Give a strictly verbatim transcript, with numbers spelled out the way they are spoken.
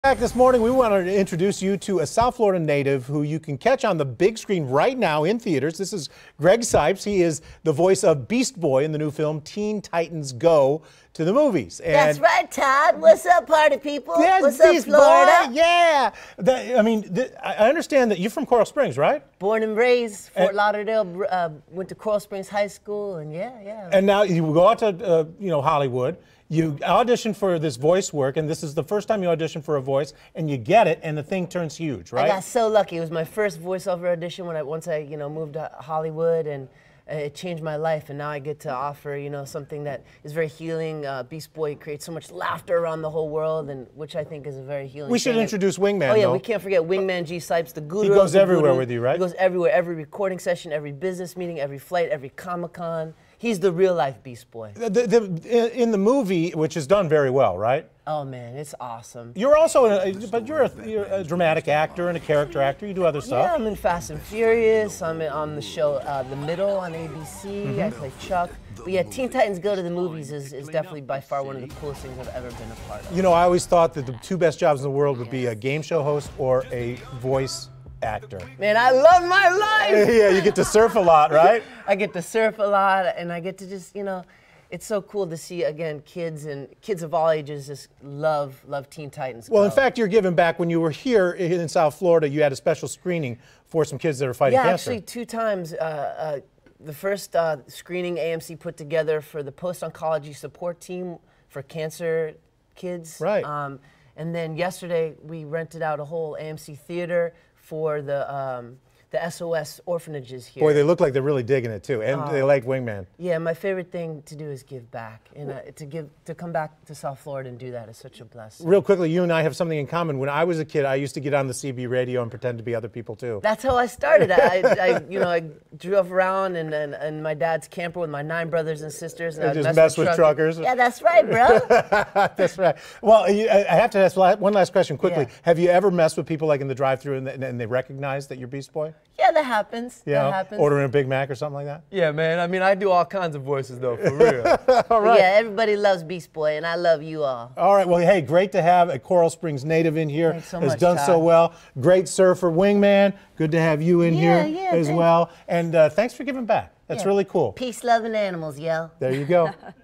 Back this morning, we wanted to introduce you to a South Florida native who you can catch on the big screen right now in theaters. This is Greg Cipes. He is the voice of Beast Boy in the new film Teen Titans Go to the movies. And that's right, Todd. What's up, party people? Yes, What's Beast up, Florida? Boy. Yeah. That, I mean, th I understand that you're from Coral Springs, right? Born and raised, Fort and, Lauderdale. Uh, went to Coral Springs High School, and yeah, yeah. And now you go out to uh, you know Hollywood. You audition for this voice work, and this is the first time you audition for a voice, and you get it, and the thing turns huge, right? I got so lucky. It was my first voiceover audition when I once I you know moved to Hollywood, and uh, it changed my life. And now I get to offer you know something that is very healing. Uh, Beast Boy creates so much laughter around the whole world, and which I think is a very healing. We should thing. introduce Wingman. Oh yeah, though. we can't forget Wingman G. Cipes, the guru. He goes everywhere guru. with you, right? He goes everywhere. Every recording session, every business meeting, every flight, every Comic-Con. He's the real life Beast Boy. The, the, in the movie, which is done very well, right? Oh man, it's awesome. You're also, a, but you're a, you're a dramatic actor and a character actor. You do other stuff. Yeah, I'm in Fast and Furious. I'm in, on the show uh, The Middle on A B C. Mm-hmm. I play Chuck. But yeah, Teen Titans Go to the Movies is, is definitely by far one of the coolest things I've ever been a part of. You know, I always thought that the two best jobs in the world would be a game show host or a voice actor. Man, I love my life! Yeah, you get to surf a lot, right? I get to surf a lot, and I get to just, you know, it's so cool to see, again, kids and kids of all ages just love, love Teen Titans. Well, Go. in fact, you're giving back. When you were here in South Florida, you had a special screening for some kids that are fighting yeah, cancer. Yeah, actually two times. Uh, uh, the first uh, screening A M C put together for the post-oncology support team for cancer kids. Right. Um, and then yesterday, we rented out a whole A M C theater for the um, the S O S orphanages here. Boy, they look like they're really digging it too, and uh, they like Wingman. Yeah, my favorite thing to do is give back, and uh, to give to come back to South Florida and do that is such a blessing. Real quickly, you and I have something in common. When I was a kid, I used to get on the C B radio and pretend to be other people too. That's how I started. I, I you know, I drove around and, and and my dad's camper with my nine brothers and sisters, and I just mess mess with, with truck truckers. Yeah, that's right, bro. That's right. Well, I have to ask one last question quickly. Yeah. Have you ever messed with people like in the drive-thru and, and they recognize that you're Beast Boy? Yeah, that happens. Yeah, that happens. Ordering a Big Mac or something like that? Yeah, man. I mean, I do all kinds of voices, though, for real. All right. Yeah, everybody loves Beast Boy, and I love you all. All right. Well, hey, great to have a Coral Springs native in here. Thanks so has much, done Todd. so well. Great surfer, Wingman. Good to have you in Yeah, here yeah, as thanks. well. And uh, thanks for giving back. That's Yeah. really cool. Peace, love, and animals, yo. There you go.